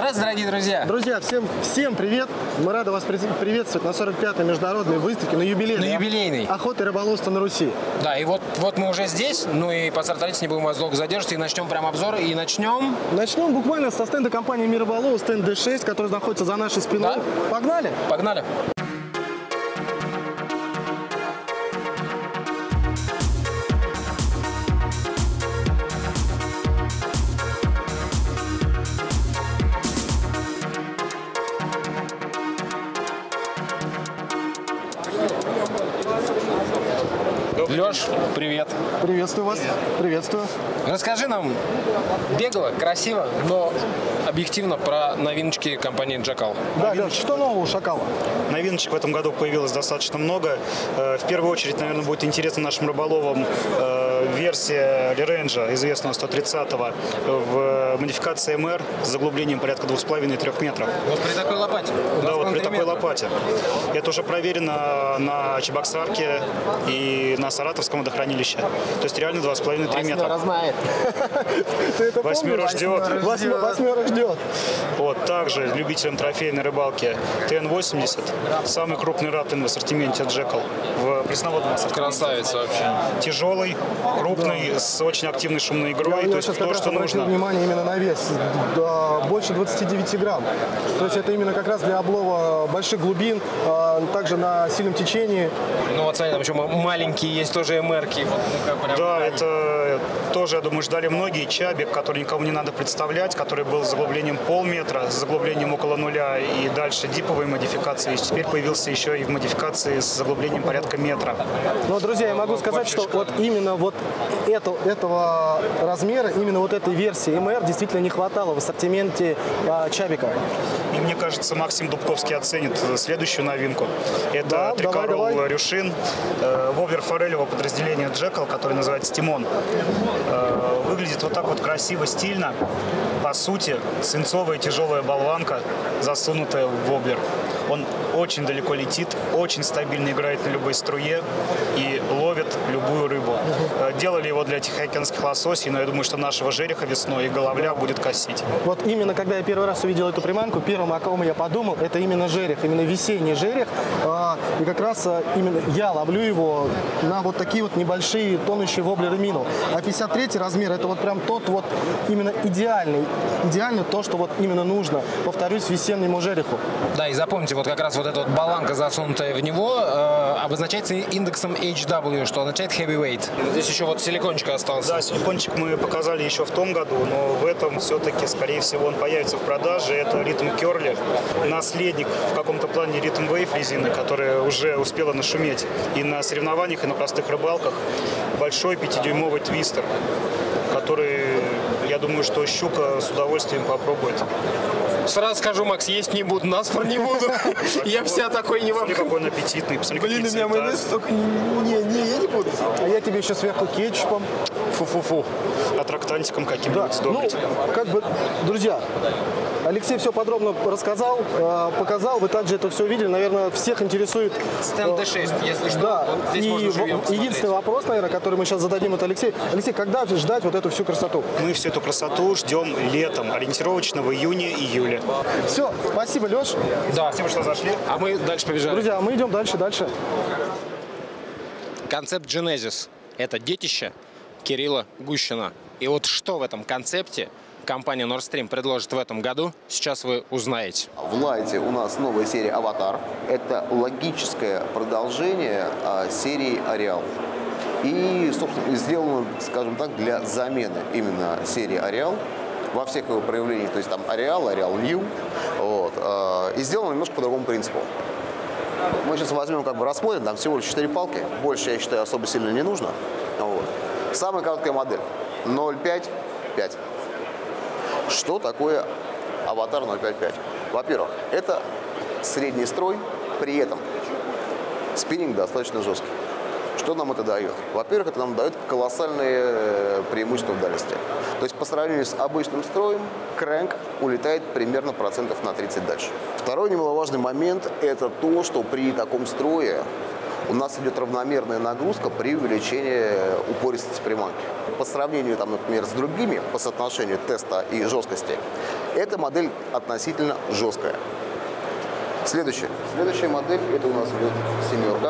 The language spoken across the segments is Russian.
Здравствуйте, дорогие друзья! Друзья, всем привет! Мы рады вас приветствовать на 45-й международной выставке, на юбилейной охоты и рыболовства на Руси. Да, и вот мы уже здесь, ну и по стартовать не будем вас долго задерживать, и начнем прям обзор, и начнем Буквально со стенда компании «Мир рыболова», стенд D6, который находится за нашей спиной. Да? Погнали! Погнали! Леш, привет. Приветствую вас. Приветствую. Расскажи нам бегло, красиво, но объективно про новиночки компании Джакал. Да, Леш, что нового у Шакала? Новиночек в этом году появилось достаточно много. В первую очередь, наверное, будет интересно нашим рыболовам версия Леренджа, известного 130-го, в модификации МР с заглублением порядка 2,5-3 метров. Вот при такой лопате. Да, вот при такой лопате. Это уже проверено на Чебоксарке и на Саратовском водохранилище. То есть реально 2,5-3 метра. Восьмера знает. Восьмера ждет. Восьмера ждет. Вот, также любителям трофейной рыбалки ТН-80, самый крупный раптинг в ассортименте Джекал в пресноводном ассортименте. Красавица вообще. Тяжелый, крупный, с очень активной шумной игрой. Я то есть сейчас то, что обратил нужно. внимание именно на вес. Да, больше 29 грамм. То есть это именно как раз для облова больших глубин, также на сильном течении. Ну вот смотри, там еще маленькие есть тоже МРки. Вот, Да, это тоже, я думаю, ждали многие. Чабик, который никому не надо представлять, который был с заглублением полметра, с заглублением около нуля и дальше диповые модификации. И теперь появился еще и в модификации с заглублением порядка метра. Но, друзья, я могу сказать, что вот именно вот этого размера, именно вот этой версии МР действительно не хватало в ассортименте Чабика. И мне кажется, Максим Дубковский оценит следующую новинку. Это трикорол Рюшин, воблер форелевого подразделения Джекал, который называется Тимон. Выглядит вот так вот красиво, стильно. По сути, свинцовая тяжелая болванка, засунутая в воблер. Он очень далеко летит, очень стабильно играет на любой струе и ловит любую рыбу. Делали его для тихоокеанских лососей, но я думаю, что нашего жереха весной и головля будет косить. Вот именно когда я первый раз увидел эту приманку, первым, о ком я подумал, это именно жерех, именно весенний жерех. И как раз именно я ловлю его на вот такие вот небольшие тонущие воблеры мину. А 53 размер, это вот прям тот вот именно идеальный то, что вот именно нужно, повторюсь, весеннему жереху. Да, и запомните, вот как раз вот эта вот болванка, засунутая в него, обозначается индексом HW, что означает heavyweight. Здесь еще вот силикончик остался. Да, силикончик мы показали еще в том году, но в этом все-таки, скорее всего, он появится в продаже. Это Rhythm Curly, наследник в каком-то плане Rhythm Wave резины, которая уже успела нашуметь и на соревнованиях, и на простых рыбалках. Большой 5-дюймовый твистер, который, я думаю, что щука с удовольствием попробует. Сразу скажу, Макс, есть не буду, наспор не буду. Я вся такой не посмотри, какой он аппетитный, посмотри, блин, у меня майонез столько... Не, я не буду. А я тебе еще сверху кетчупом. Фу-фу-фу. Аттрактантиком каким-нибудь сдобрить. Ну, как бы, друзья, Алексей все подробно рассказал, показал. Вы также это все увидели. Наверное, всех интересует... Стенд D6, если что. Да. Вот здесь можно живьем посмотреть. Единственный вопрос, наверное, который мы сейчас зададим, это Алексей. Алексей, когда ждать вот эту всю красоту? Мы всю эту красоту ждем летом, ориентировочно в июне-июле. Все, спасибо, Леш. Да. Спасибо, что зашли. А мы дальше побежали. Друзья, мы идем дальше. Концепт Genesis – это детище Кирилла Гущина. И вот что в этом концепте компания Nord Stream предложит в этом году, сейчас вы узнаете. В лайте у нас новая серия «Аватар». Это логическое продолжение серии «Ареал». И, собственно, сделано, скажем так, для замены именно серии «Ареал» во всех его проявлениях. То есть там «Ареал», «Ареал Нью». Вот, и сделано немножко по другому принципу. Мы сейчас возьмем, рассмотрим, там всего лишь 4 палки. Больше, я считаю, особо сильно не нужно. Вот. Самая короткая модель 0.5-5. Что такое «Аватар 0.5.5»? Во-первых, это средний строй, при этом спиннинг достаточно жесткий. Что нам это дает? Во-первых, это нам дает колоссальные преимущества в дальности. То есть по сравнению с обычным строем, крэнк улетает примерно процентов на 30 дальше. Второй немаловажный момент – это то, что при таком строе у нас идет равномерная нагрузка при увеличении упористости приманки. По сравнению, там, например, с другими по соотношению теста и жесткости, эта модель относительно жесткая. Следующая модель, это у нас идет семерка.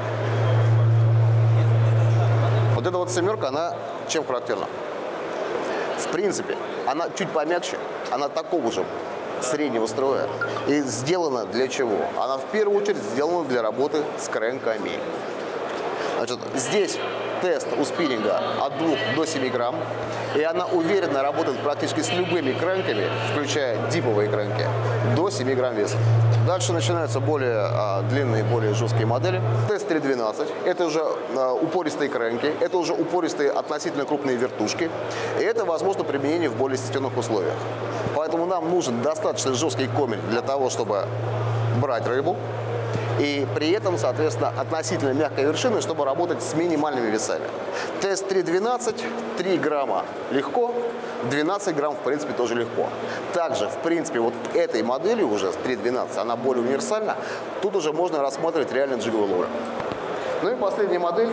Вот эта вот семерка, она чем характерна? В принципе, она чуть помягче, она такого же среднего строя. И сделана для чего? Она в первую очередь сделана для работы с крэнками. Значит, здесь тест у спиннинга от 2 до 7 грамм. И она уверенно работает практически с любыми крэнками, включая диповые крэнки, до 7 грамм веса. Дальше начинаются более длинные, более жесткие модели. Тест 3.12. Это уже упористые крэнки, это уже упористые относительно крупные вертушки. И это возможно применение в более стесненных условиях. Поэтому нам нужен достаточно жесткий комель для того, чтобы брать рыбу. И при этом, соответственно, относительно мягкой вершины, чтобы работать с минимальными весами. Тест 3.12, 3 грамма легко, 12 грамм, в принципе, тоже легко. Также, в принципе, вот этой моделью уже, 3.12, она более универсальна, тут уже можно рассматривать реально джиговую ловлю. Ну и последняя модель.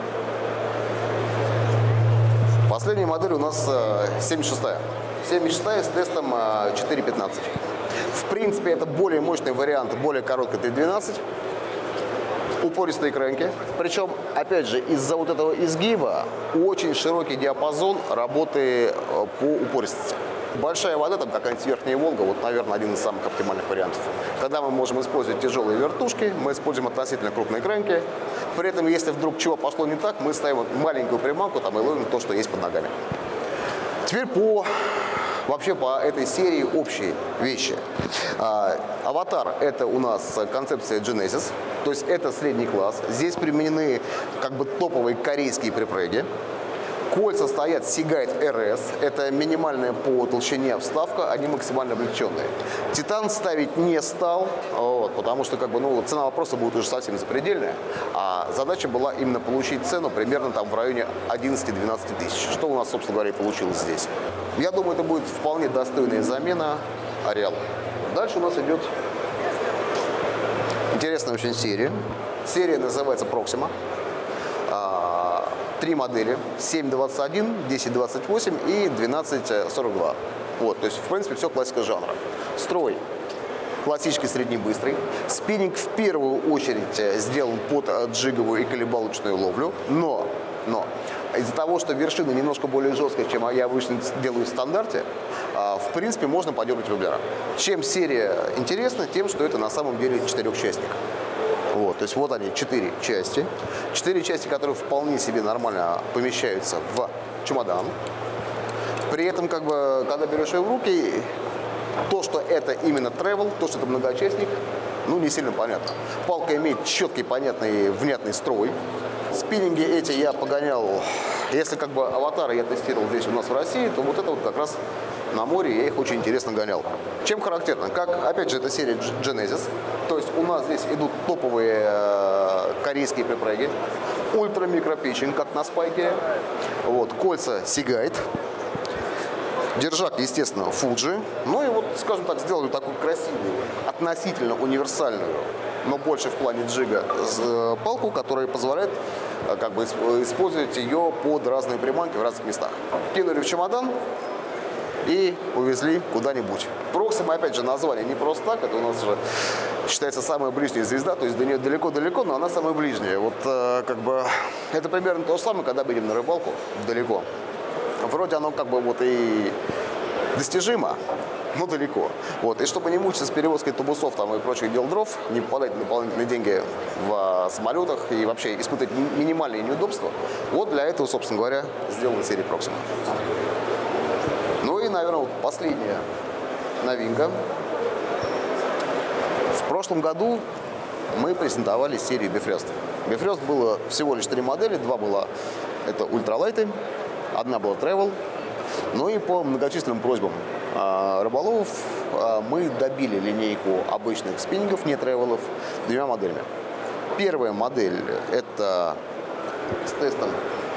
Последняя модель у нас 76-я. 76-я с тестом 4.15. В принципе, это более мощный вариант, более короткой 3.12. Упористые крэнки. Причем, опять же, из-за вот этого изгиба очень широкий диапазон работы по упористости. Большая вода, там какая-нибудь Верхняя Волга, вот, наверное, один из самых оптимальных вариантов. Когда мы можем использовать тяжелые вертушки, мы используем относительно крупные крэнки. При этом, если вдруг чего пошло не так, мы ставим маленькую приманку там, и ловим то, что есть под ногами. Теперь вообще по этой серии общие вещи. Аватар – это у нас концепция Genesis, то есть это средний класс. Здесь применены как бы топовые корейские припрыги. Кольца стоят Seagate RS, это минимальная по толщине вставка, они максимально облегченные. Титан ставить не стал, потому что как бы, цена вопроса будет уже совсем запредельная. А задача была именно получить цену примерно там в районе 11-12 тысяч. Что у нас, собственно говоря, и получилось здесь. Я думаю, это будет вполне достойная замена Ариалу. Дальше у нас идет интересная очень серия. Серия называется Proxima. 3 модели, 7.21, 10.28 и 12.42. Вот, то есть, в принципе, все классика жанра. Строй классический среднебыстрый. Спиннинг в первую очередь сделан под джиговую и колебалочную ловлю, но из-за того, что вершина немножко более жесткая, чем я обычно делаю в стандарте, в принципе, можно подергать воблера. Чем серия интересна? Тем, что это на самом деле 4-частник. Вот, то есть вот они, 4 части. 4 части, которые вполне себе нормально помещаются в чемодан. При этом, как бы, когда берешь ее в руки, то, что это именно travel, то, что это многочастник, не сильно понятно. Палка имеет четкий, понятный, внятный строй. Спиннинги эти я погонял, если как бы аватары я тестировал здесь у нас в России, то вот это вот как раз на море я их очень интересно гонял. Чем характерно? Как, опять же, это серия Genesis. То есть у нас здесь идут топовые корейские припрыги. Ультра-микропитчинг, как на спайке. Вот, кольца Seagate. Держак, естественно, Fuji. Ну и вот, скажем так, сделали такую красивую, относительно универсальную, но больше в плане джига, палку, которая позволяет как бы использовать ее под разные приманки в разных местах. Кинули в чемодан и увезли куда-нибудь. Proxima, опять же, название не просто так, это у нас уже считается самая ближняя звезда, то есть до нее далеко-далеко, но она самая ближняя. Вот как бы это примерно то же самое, когда мы идем на рыбалку далеко. Вроде оно как бы вот и достижимо, но далеко. Вот. И чтобы не мучиться с перевозкой тубусов там, и прочих дел дров, не попадать на дополнительные деньги в самолетах и вообще испытать минимальные неудобства, вот для этого, собственно говоря, сделана серия Proxima. Ну и, наверное, вот последняя новинка. В прошлом году мы презентовали серию Bifrost. Bifrost было всего лишь 3 модели, 2 было это ультралайты, 1 была Travel. Ну и по многочисленным просьбам рыболовов мы добили линейку обычных спиннингов, не тревелов, 2 моделями. Первая модель это с тестом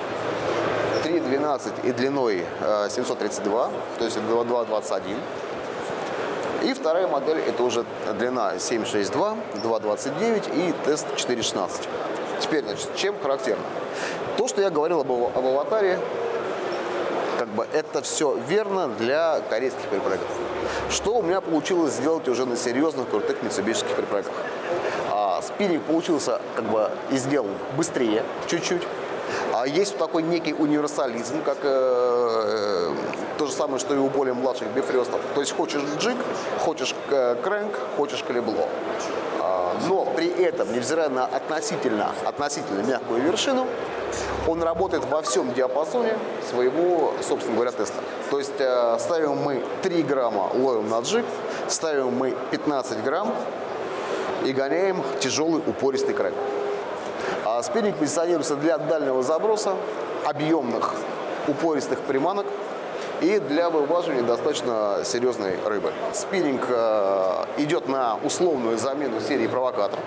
3.12 и длиной 732, то есть 2.21. И вторая модель это уже длина 7.62, 2.29 и тест 4.16. Теперь, значит, чем характерно? То, что я говорил об аватаре, как бы это все верно для корейских припрэгов. Что у меня получилось сделать уже на серьезных крутых митсубишских припрэгах? Спиннинг получился как бы и сделан быстрее чуть-чуть. Есть такой некий универсализм, как то же самое, что и у более младших бифрёстов. То есть хочешь джиг, хочешь крэнк, хочешь калебло. Но при этом, невзирая на относительно мягкую вершину, он работает во всем диапазоне своего, собственно говоря, теста. То есть ставим мы 3 грамма, ловим на джиг, ставим мы 15 грамм и гоняем тяжелый упористый крэнк. Спиннинг позиционируется для дальнего заброса, объемных упористых приманок и для вываживания достаточно серьезной рыбы. Спиннинг идет на условную замену серии провокатор.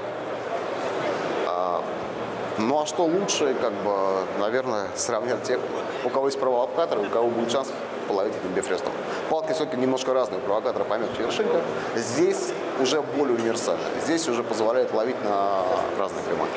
Ну а что лучше, как бы, наверное, сравнят тех, у кого есть провокатор, у кого будет шанс половить этим бифрёстом. Палки все-таки немножко разные, у провокатора помягче вершинка. Здесь уже более универсально. Здесь уже позволяет ловить на разные приманки.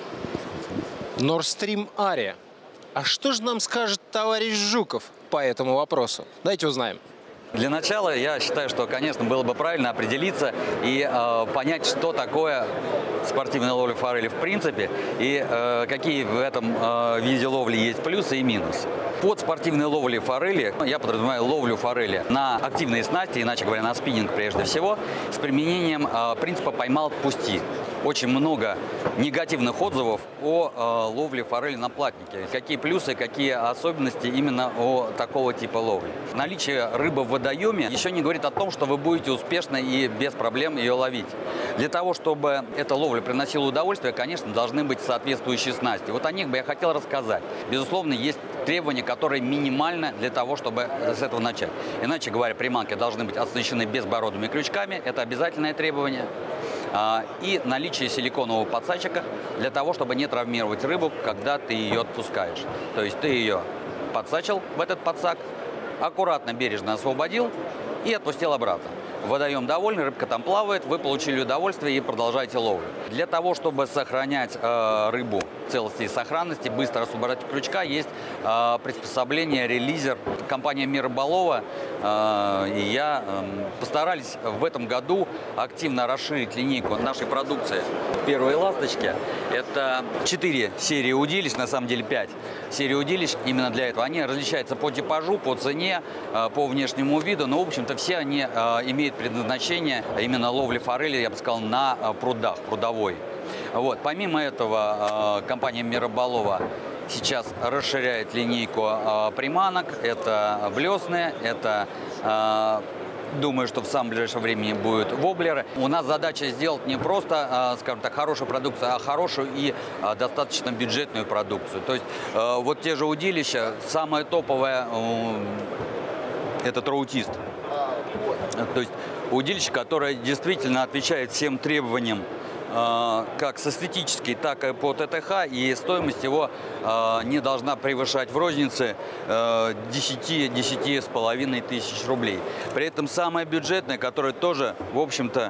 Nord Stream Aria. А что же нам скажет товарищ Жуков по этому вопросу? Давайте узнаем. Для начала я считаю, что, конечно, было бы правильно определиться и понять, что такое спортивная ловля форели в принципе и какие в этом виде ловли есть плюсы и минусы. Под спортивной ловлей форели я подразумеваю ловлю форели на активные снасти, иначе говоря, на спиннинг прежде всего, с применением принципа «поймал, пусти». Очень много негативных отзывов о ловле форели на платнике. Какие плюсы, какие особенности именно у такого типа ловли. Наличие рыбы в водоеме еще не говорит о том, что вы будете успешно и без проблем ее ловить. Для того, чтобы эта ловля приносила удовольствие, конечно, должны быть соответствующие снасти. Вот о них бы я хотел рассказать. Безусловно, есть требования, которые минимальны для того, чтобы с этого начать. Иначе говоря, приманки должны быть оснащены безбородыми крючками. Это обязательное требование. И наличие силиконового подсачика для того, чтобы не травмировать рыбу, когда ты ее отпускаешь. То есть ты ее подсачил в этот подсак, аккуратно, бережно освободил и отпустил обратно. Водоем довольный, рыбка там плавает, вы получили удовольствие и продолжаете ловлю. Для того, чтобы сохранять рыбу в целости и сохранности, быстро освобождать крючка, есть приспособление, релизер. Компания «Мир рыболова» и я постарались в этом году активно расширить линейку нашей продукции. Первые ласточки – это 4 серии удилищ, на самом деле 5 серий удилищ именно для этого. Они различаются по типажу, по цене, по внешнему виду, но, в общем-то, все они имеют предназначение именно ловли форели, я бы сказал, на прудах, прудовой. Вот. Помимо этого, компания «Мир рыболова» сейчас расширяет линейку приманок. Это блесны, это, думаю, что в самом ближайшем времени будут воблеры. У нас задача сделать не просто, скажем так, хорошую продукцию, а хорошую и достаточно бюджетную продукцию. То есть вот те же удилища, самое топовое – это троутист. То есть удилище, которое действительно отвечает всем требованиям, как с эстетической, так и по ТТХ, и стоимость его не должна превышать в рознице 10-10,5 тысяч рублей. При этом самое бюджетное, которое тоже, в общем-то,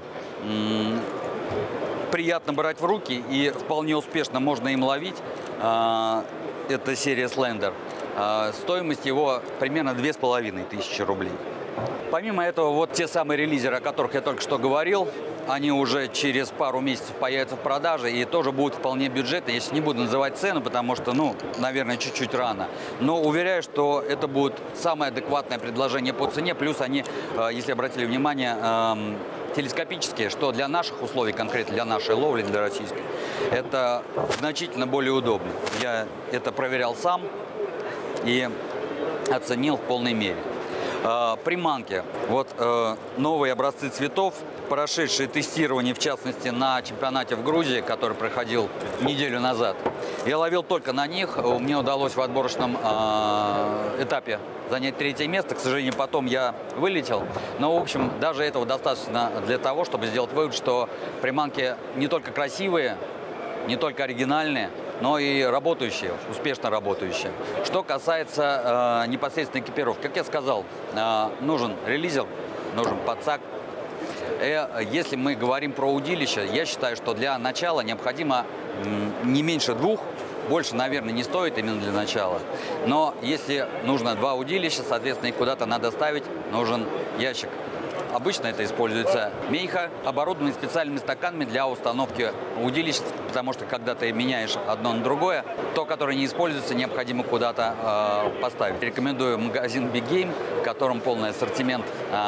приятно брать в руки и вполне успешно можно им ловить, это серия Slender. Стоимость его примерно 2500 рублей. Помимо этого, вот те самые релизеры, о которых я только что говорил, они уже через пару месяцев появятся в продаже и тоже будут вполне бюджетные. Если не буду называть цену, потому что, ну, наверное, чуть-чуть рано. Но уверяю, что это будет самое адекватное предложение по цене. Плюс они, если обратили внимание, телескопические, что для наших условий, конкретно для нашей ловли, для российской, это значительно более удобно. Я это проверял сам и оценил в полной мере. Приманки. Вот новые образцы цветов, прошедшие тестирование, в частности, на чемпионате в Грузии, который проходил неделю назад. Я ловил только на них. Мне удалось в отборочном этапе занять 3-е место. К сожалению, потом я вылетел. Но, в общем, даже этого достаточно для того, чтобы сделать вывод, что приманки не только красивые, не только оригинальные, но и работающие, успешно работающие. Что касается непосредственно экипировки, как я сказал, нужен релизер, нужен подсак, Если мы говорим про удилище, я считаю, что для начала необходимо не меньше 2, больше, наверное, не стоит именно для начала. Но если нужно 2 удилища, соответственно, их куда-то надо ставить, нужен ящик. Обычно это используется мейха, оборудованный специальными стаканами для установки удилищ, потому что когда ты меняешь одно на другое, то, которое не используется, необходимо куда-то поставить. Рекомендую магазин Big Game, в котором полный ассортимент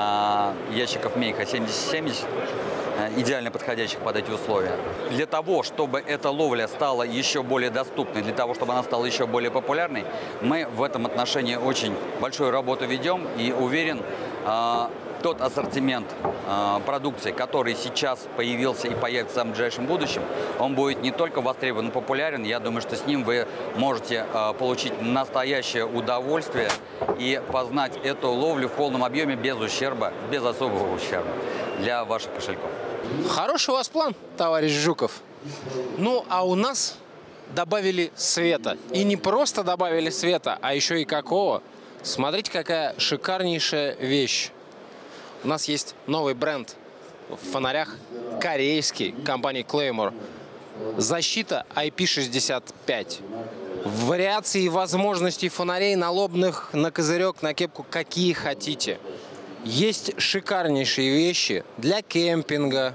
ящиков мейха 7070, идеально подходящих под эти условия. Для того, чтобы эта ловля стала еще более доступной, для того, чтобы она стала еще более популярной, мы в этом отношении очень большую работу ведем и уверен, тот ассортимент продукции, который сейчас появился и появится в самом ближайшем будущем, он будет не только востребован и популярен, я думаю, что с ним вы можете получить настоящее удовольствие и познать эту ловлю в полном объеме без ущерба, без особого ущерба для ваших кошельков. Хороший у вас план, товарищ Жуков. Ну, а у нас добавили света. И не просто добавили света, а еще и какого. Смотрите, какая шикарнейшая вещь. У нас есть новый бренд в фонарях, корейский, компании Claymore. Защита IP65. Вариации и возможностей фонарей налобных, на козырек, на кепку, какие хотите. Есть шикарнейшие вещи для кемпинга,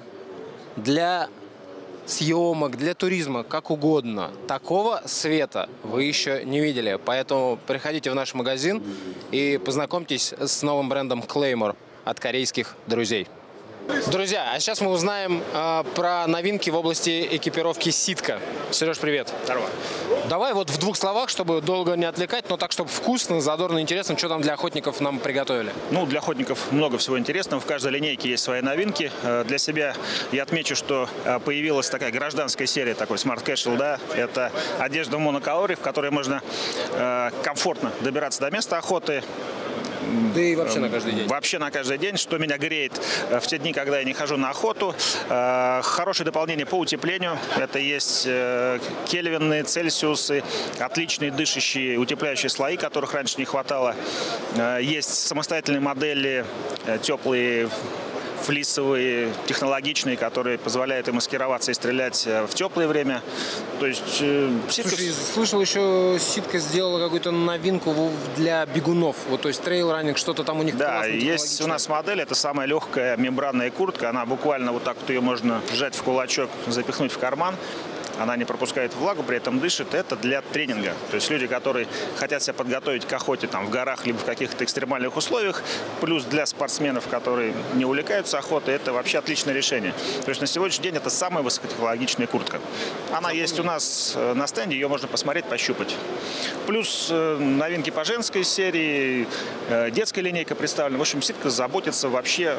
для съемок, для туризма, как угодно. Такого света вы еще не видели. Поэтому приходите в наш магазин и познакомьтесь с новым брендом Claymore от корейских друзей. Друзья, а сейчас мы узнаем про новинки в области экипировки ситка. Сереж, привет. Здорово. Давай вот в 2 словах, чтобы долго не отвлекать, но так, чтобы вкусно, задорно, интересно, что там для охотников нам приготовили. Ну, для охотников много всего интересного. В каждой линейке есть свои новинки. Для себя я отмечу, что появилась такая гражданская серия, такой Smart Casual, да. Это одежда в моноколоре, в которой можно комфортно добираться до места охоты. Да и вообще на каждый день. Вообще на каждый день, что меня греет в те дни, когда я не хожу на охоту. Хорошее дополнение по утеплению. Это есть кельвины, цельсиусы, отличные дышащие, утепляющие слои, которых раньше не хватало. Есть самостоятельные модели, теплые, флисовые, технологичные, которые позволяют им маскироваться и стрелять в теплое время. То есть ситка... Слушай, слышал, еще ситка сделала какую-то новинку для бегунов. Вот, то есть трейл-раннинг, что-то там у них. Да, есть у нас модель, это самая легкая мембранная куртка. Она буквально вот так вот ее можно сжать в кулачок, запихнуть в карман. Она не пропускает влагу, при этом дышит. Это для тренинга. То есть люди, которые хотят себя подготовить к охоте там, в горах, либо в каких-то экстремальных условиях, плюс для спортсменов, которые не увлекаются охотой, это вообще отличное решение. То есть на сегодняшний день это самая высокотехнологичная куртка. Она есть у нас на стенде, ее можно посмотреть, пощупать. Плюс новинки по женской серии, детская линейка представлена. В общем, ситка заботится вообще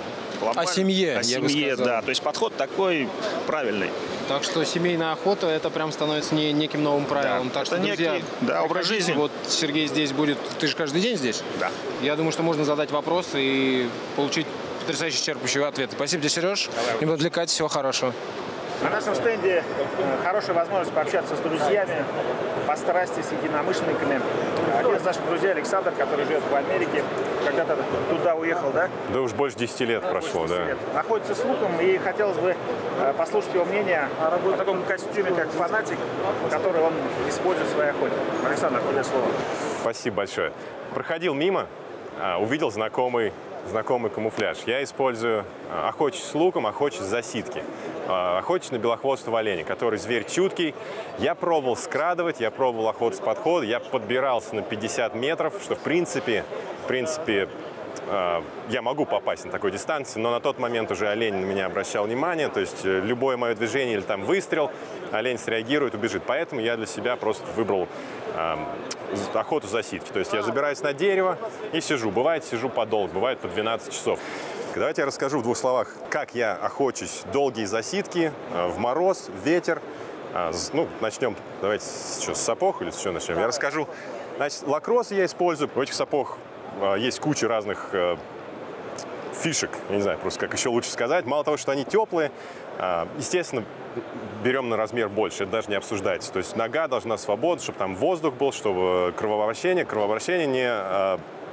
о семье, о семье, да. То есть подход такой правильный. Так что семейная охота, это прям становится неким новым правилом. Да, так что, друзья, образ жизни. Вот Сергей здесь будет. Ты же каждый день здесь? Да. Я думаю, что можно задать вопрос и получить потрясающе исчерпывающие ответы. Спасибо тебе, Сереж. Не буду отвлекать. Всего хорошего. На нашем стенде хорошая возможность пообщаться с друзьями, по страсти, с единомышленниками. Один из наших друзей, Александр, который живет в Америке, когда-то туда уехал, да? Да уж больше 10 лет прошло, да. Находится с луком, и хотелось бы послушать его мнение о таком костюме, как фанатик, который он использует в своей охоте. Александр, тебе слово. Спасибо большое. Проходил мимо, увидел знакомый камуфляж. Я использую охочусь с луком, охочусь за ситки. Охочусь на белохвостого оленя, который зверь чуткий. Я пробовал скрадывать, я пробовал охоту с подхода, я подбирался на 50 метров, что в принципе, я могу попасть на такой дистанции, но на тот момент уже олень на меня обращал внимание, то есть любое мое движение или там выстрел, олень среагирует, убежит. Поэтому я для себя просто выбрал охоту за ситки. То есть я забираюсь на дерево и сижу. Бывает, сижу подолгу, бывает по 12 часов. Давайте я расскажу в 2 словах, как я охочусь долгие засидки, в мороз, в ветер. Ну, начнем, давайте с сапог или с чего начнем? Я расскажу. Значит, лакроссы я использую. В этих сапог есть куча разных фишек, я не знаю просто как еще лучше сказать. Мало того, что они теплые, естественно, берем на размер больше, это даже не обсуждается. То есть нога должна свободна, чтобы там воздух был, чтобы кровообращение не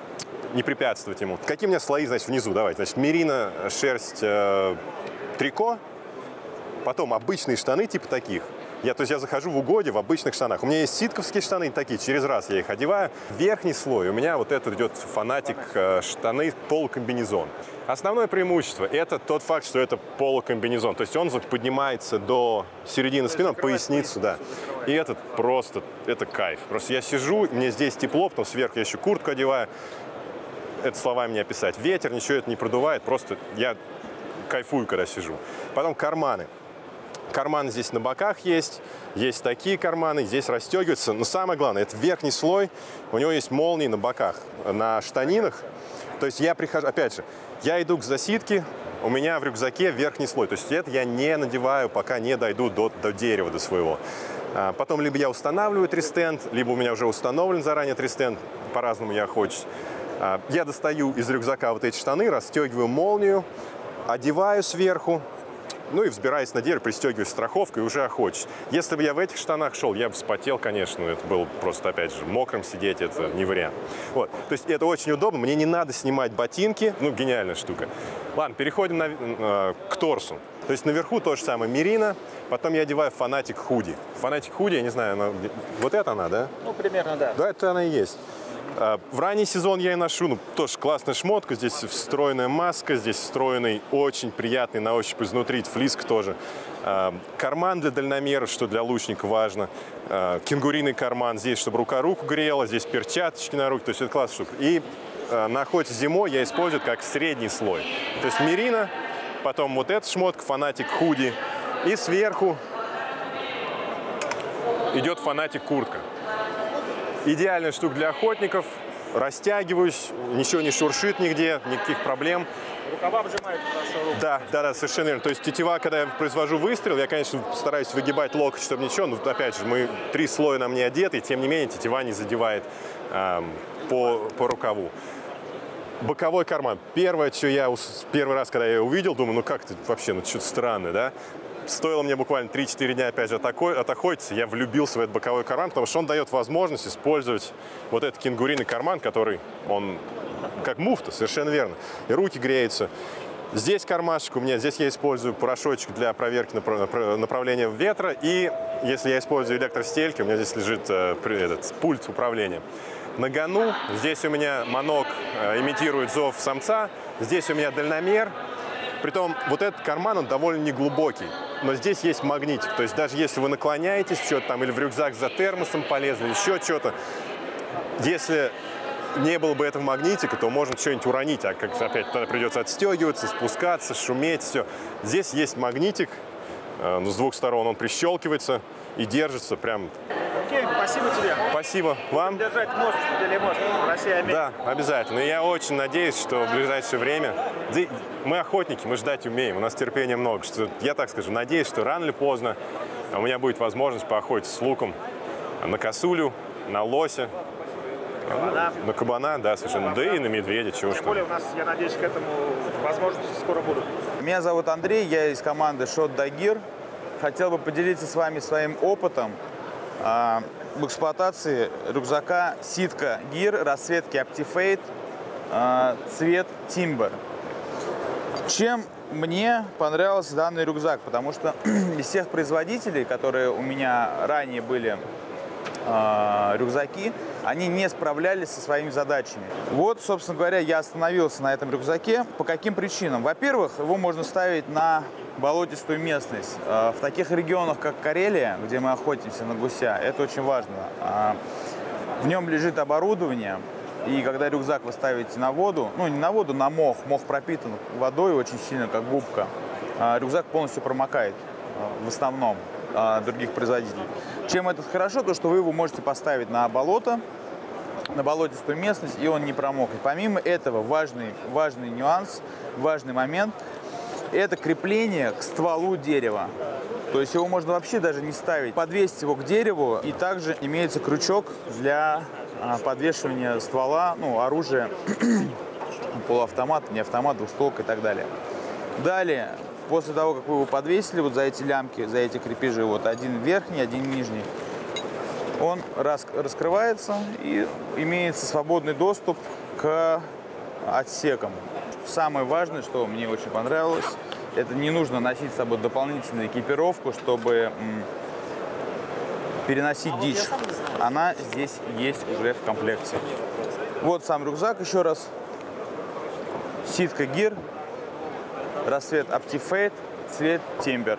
не препятствовать ему. Какие у меня слои, значит, внизу? Давайте. Значит, мерино, шерсть, трико. Потом обычные штаны типа таких. То есть я захожу в угоде в обычных штанах. У меня есть ситковские штаны такие, через раз я их одеваю. Верхний слой у меня вот этот идет фанатик штаны полукомбинезон. Основное преимущество – это тот факт, что это полукомбинезон. То есть он поднимается до середины спины, поясницу, да. И этот просто, это кайф. Просто я сижу, мне здесь тепло, потом сверху я еще куртку одеваю. Это словами не описать. Ветер, ничего это не продувает, просто я кайфую, когда сижу. Потом карманы. Карманы здесь на боках есть такие карманы, здесь расстегиваются. Но самое главное, это верхний слой, у него есть молнии на боках, на штанинах. То есть я прихожу, опять же, я иду к засидке, у меня в рюкзаке верхний слой. То есть это я не надеваю, пока не дойду до дерева, до своего. Потом либо я устанавливаю тристенд, либо у меня уже установлен заранее тристенд, по-разному я хочется. Я достаю из рюкзака вот эти штаны, расстегиваю молнию, одеваю сверху. Ну и взбираясь на дерево, пристегиваюсь страховкой и уже охочусь. Если бы я в этих штанах шел, я бы вспотел, конечно. Это было просто, опять же, мокрым сидеть, это не вариант. Вот. То есть это очень удобно. Мне не надо снимать ботинки. Ну, гениальная штука. Ладно, переходим к торсу. То есть наверху то же самое мерино. Потом я одеваю фанатик худи. Фанатик худи, я не знаю, вот это она, да? Ну, примерно, да. Да, это она и есть. В ранний сезон я и ношу, тоже классная шмотка, здесь встроенная маска, здесь встроенный очень приятный на ощупь изнутри флиск тоже. Карман для дальномера, что для лучника важно. Кенгуриный карман, здесь, чтобы рука руку грела, здесь перчаточки на руки, то есть это классная штука. И на охоте зимой я использую как средний слой. То есть мерино, потом вот эта шмотка, фанатик худи, и сверху идет фанатик куртка. Идеальная штука для охотников. Растягиваюсь, ничего не шуршит нигде, никаких проблем. Рукава обжимают хорошо руку. Да, совершенно верно. То есть тетива, когда я произвожу выстрел, я, конечно, стараюсь выгибать локоть, чтобы ничего. Но, опять же, мы 3 слоя на мне одеты, и тем не менее тетива не задевает по рукаву. Боковой карман. Первое, что я первый раз, когда я ее увидел, думаю, ну как это вообще, ну что-то странное, да? Стоило мне буквально 3-4 дня опять же отохотиться, я влюбился в этот боковой карман, потому что он дает возможность использовать вот этот кенгуриный карман, который, он как муфта, совершенно верно. И руки греются. Здесь кармашек у меня, здесь я использую порошочек для проверки направления ветра. И если я использую электростельки, у меня здесь лежит пульт управления. На гону, здесь у меня манок имитирует зов самца, здесь у меня дальномер. Притом вот этот карман, он довольно неглубокий, но здесь есть магнитик. То есть даже если вы наклоняетесь что-то там или в рюкзак за термосом полезли, еще что-то, если не было бы этого магнитика, то можно что-нибудь уронить, а как опять тогда придется отстегиваться, спускаться, шуметь, все. Здесь есть магнитик, с двух сторон он прищелкивается и держится прям. Окей, спасибо тебе. Спасибо вам. Держать мост, телемост, Россия-Америка. Да, обязательно. И я очень надеюсь, что в ближайшее время... Мы охотники, мы ждать умеем, у нас терпения много. Что, я так скажу, надеюсь, что рано или поздно у меня будет возможность поохотиться с луком на косулю, на лося, на кабана, да, совершенно. Да и на медведя, чего Тем более у нас, я надеюсь, к этому возможности скоро будут. Меня зовут Андрей, я из команды Shot Dagir. Хотел бы поделиться с вами своим опытом в эксплуатации рюкзака Sitka Gear расцветки Optifade, цвет Timber. Чем мне понравился данный рюкзак? Потому что из всех производителей, которые у меня ранее были рюкзаки, они не справлялись со своими задачами. Вот, собственно говоря, я остановился на этом рюкзаке. По каким причинам? Во-первых, его можно ставить на болотистую местность. В таких регионах, как Карелия, где мы охотимся на гуся, это очень важно. В нем лежит оборудование, и когда рюкзак вы ставите на воду, ну не на воду, на мох, мох пропитан водой очень сильно, как губка, рюкзак полностью промокает в основном других производителей. Чем это хорошо, то что вы его можете поставить на болото, на болотистую местность, и он не промокнет. Помимо этого, важный нюанс, важный момент – это крепление к стволу дерева. То есть его можно вообще даже не ставить, подвесить его к дереву, и также имеется крючок для подвешивания ствола, ну, оружия, полуавтомат, не автомат, двустволка и так далее. Далее, после того, как вы его подвесили вот за эти лямки, за эти крепежи, вот один верхний, один нижний, он раскрывается и имеется свободный доступ к отсеком. Самое важное, что мне очень понравилось, это не нужно носить с собой дополнительную экипировку, чтобы переносить дичь. Она здесь есть уже в комплекте. Вот сам рюкзак еще раз. Ситка Gear, расцвет Optifade, цвет Timber.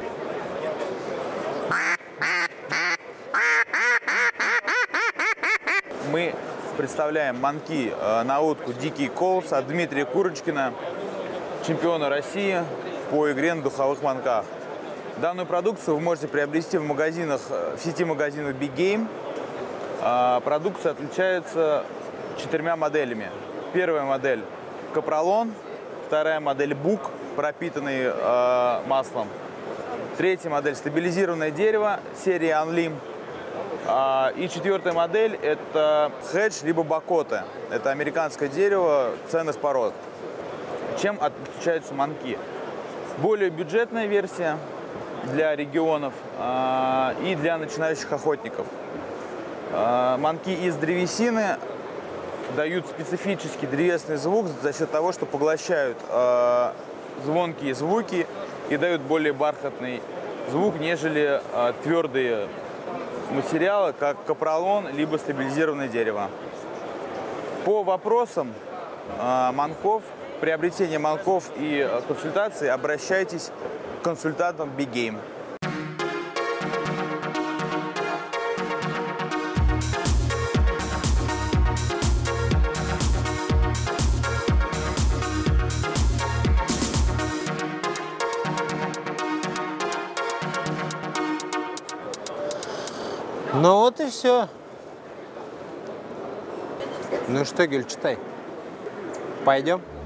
Мы представляем манки на утку Дикий Колс от Дмитрия Курочкина, чемпиона России по игре на духовых манках. Данную продукцию вы можете приобрести в сети магазинов Big Game. Продукция отличается 4 моделями. Первая модель Капролон, вторая модель Бук, пропитанный маслом. Третья модель стабилизированное дерево серии Unlim. И четвертая модель это Хедж либо Бакота. Это американское дерево ценных пород. Чем отличаются манки? Более бюджетная версия для регионов и для начинающих охотников. Манки из древесины дают специфический древесный звук за счет того, что поглощают звонкие звуки и дают более бархатный звук, нежели твердые материалы, как капролон, либо стабилизированное дерево. По вопросам манков, приобретения манков и консультаций обращайтесь к консультантам Big Game. Ну вот и все. Ну что, Гюль, читай. Пойдем?